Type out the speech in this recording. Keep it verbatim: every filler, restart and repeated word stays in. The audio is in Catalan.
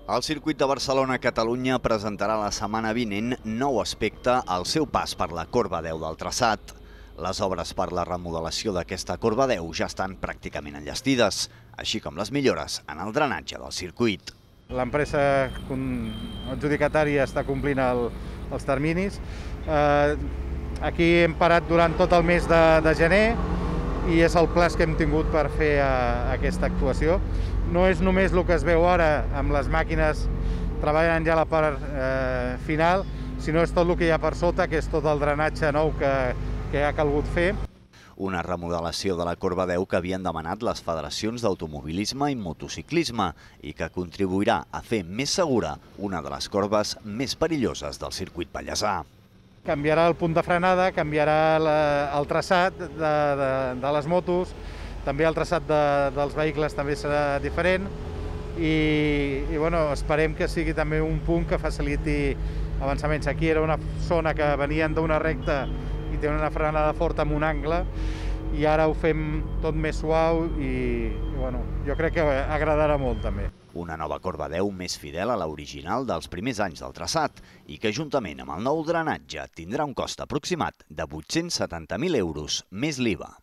El circuit de Barcelona-Catalunya presentarà la setmana vinent nou aspecte al seu pas per la corba deu del traçat. Les obres per la remodelació d'aquesta corba deu ja estan pràcticament enllestides, així com les millores en el drenatge del circuit. L'empresa adjudicatària està complint el, els terminis. Eh, aquí hem parat durant tot el mes de, de gener i és el plaç que hem tingut per fer eh, aquesta actuació. No és només el que es veu ara amb les màquines treballant ja la part eh, final, sinó és tot el que hi ha per sota, que és tot el drenatge nou que, que ha calgut fer. Una remodelació de la corba deu que havien demanat les federacions d'automobilisme i motociclisme i que contribuirà a fer més segura una de les corbes més perilloses del circuit vallesà. Canviarà el punt de frenada, canviarà la, el traçat de, de, de les motos, també el traçat de, dels vehicles també serà diferent i, i bueno, esperem que sigui també un punt que faciliti avançaments. Aquí era una zona que venien d'una recta i té una frenada forta amb un angle i ara ho fem tot més suau i, i bueno, jo crec que agradarà molt també. Una nova corba deu més fidel a l'original dels primers anys del traçat i que juntament amb el nou drenatge tindrà un cost aproximat de vuit-cents setanta mil euros més l'I V A.